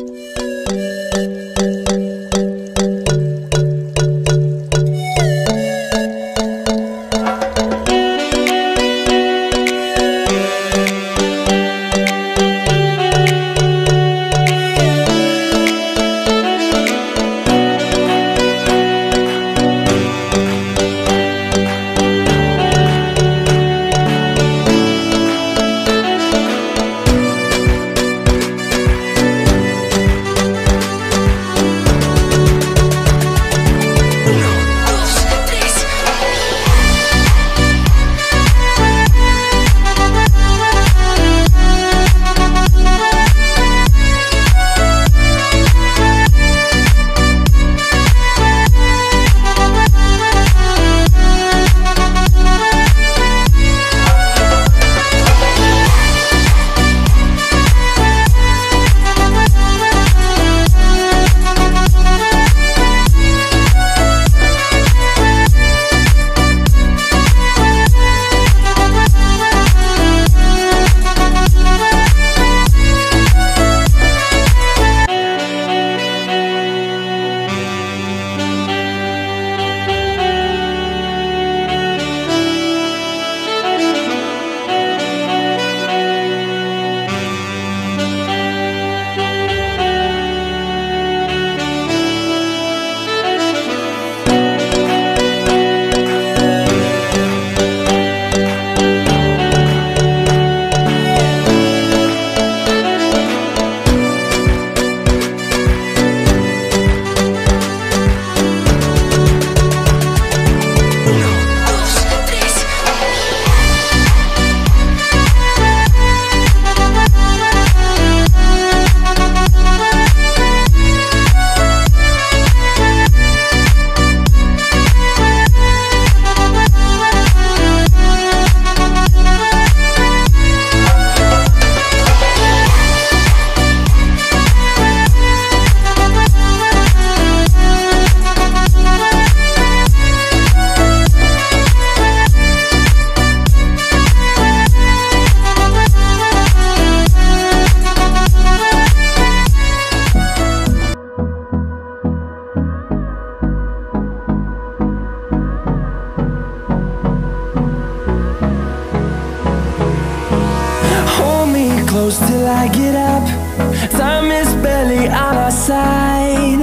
close till I get up. Time is barely on our side.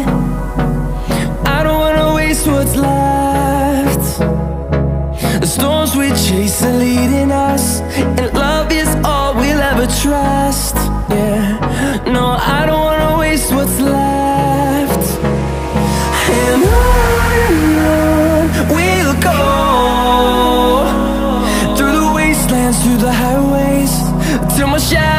I don't wanna waste what's left. The storms we chase are leading us, and love is all we'll ever trust. Yeah, no, I don't wanna waste what's left. And on we'll go, through the wastelands, through the highways, till my shadow